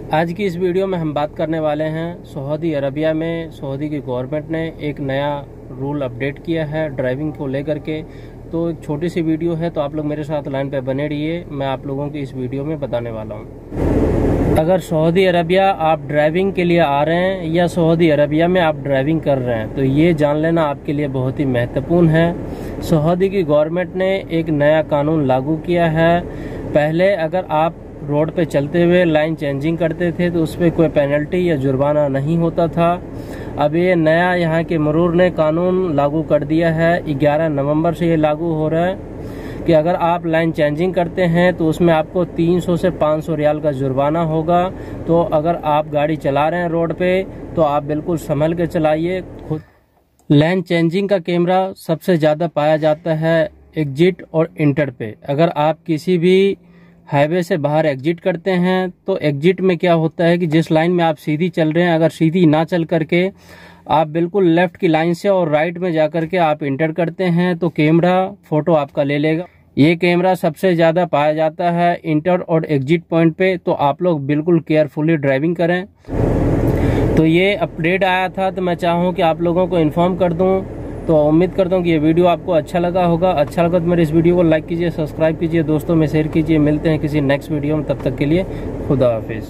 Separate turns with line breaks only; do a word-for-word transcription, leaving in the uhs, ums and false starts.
आज की इस वीडियो में हम बात करने वाले हैं सऊदी अरबिया में सऊदी की गवर्नमेंट ने एक नया रूल अपडेट किया है ड्राइविंग को लेकर के। तो एक छोटी सी वीडियो है, तो आप लोग मेरे साथ लाइन पे बने रहिए। मैं आप लोगों को इस वीडियो में बताने वाला हूं। अगर सऊदी अरबिया आप ड्राइविंग के लिए आ रहे हैं या सऊदी अरबिया में आप ड्राइविंग कर रहे हैं, तो ये जान लेना आपके लिए बहुत ही महत्वपूर्ण है। सऊदी की गवर्नमेंट ने एक नया कानून लागू किया है। पहले अगर आप रोड पे चलते हुए लाइन चेंजिंग करते थे तो उस पर कोई पेनल्टी या जुर्माना नहीं होता था। अब ये नया यहाँ के मरूर ने कानून लागू कर दिया है। ग्यारह नवंबर से ये लागू हो रहा है कि अगर आप लाइन चेंजिंग करते हैं तो उसमें आपको तीन सौ से पाँच सौ रियाल का जुर्माना होगा। तो अगर आप गाड़ी चला रहे हैं रोड पे तो आप बिल्कुल संभल के चलाइए। खुद लाइन चेंजिंग का कैमरा सबसे ज़्यादा पाया जाता है एग्जिट और इंटर पे। अगर आप किसी भी हाईवे से बाहर एग्जिट करते हैं तो एग्जिट में क्या होता है कि जिस लाइन में आप सीधी चल रहे हैं, अगर सीधी ना चल करके आप बिल्कुल लेफ्ट की लाइन से और राइट में जाकर के आप इंटर करते हैं तो कैमरा फोटो आपका ले लेगा। ये कैमरा सबसे ज़्यादा पाया जाता है इंटर और एग्जिट पॉइंट पे। तो आप लोग बिल्कुल केयरफुली ड्राइविंग करें। तो ये अपडेट आया था तो मैं चाहूँ कि आप लोगों को इन्फॉर्म कर दूँ। तो उम्मीद करता हूँ कि ये वीडियो आपको अच्छा लगा होगा। अच्छा लगा तो मेरे इस वीडियो को लाइक कीजिए, सब्सक्राइब कीजिए, दोस्तों में शेयर कीजिए। मिलते हैं किसी नेक्स्ट वीडियो में, तब तक के लिए खुदा हाफिज।